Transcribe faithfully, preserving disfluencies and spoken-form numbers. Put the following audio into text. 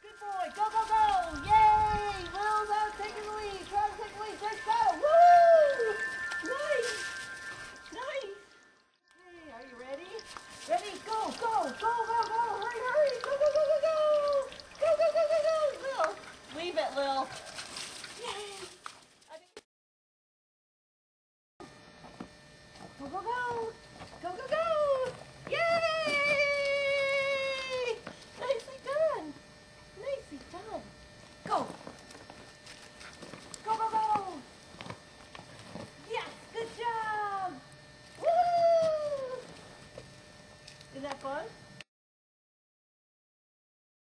Good boy. Go, go, go. Yay. Will's out taking the lead. Try to take the lead. Just got it. Woo! Nice. Nice. Okay, are you ready? Ready? Go, go, go, go, go. Hurry, hurry. Go, go, go, go, go. Go, go, go, go, go. Lil. Leave it, Lil. Yay.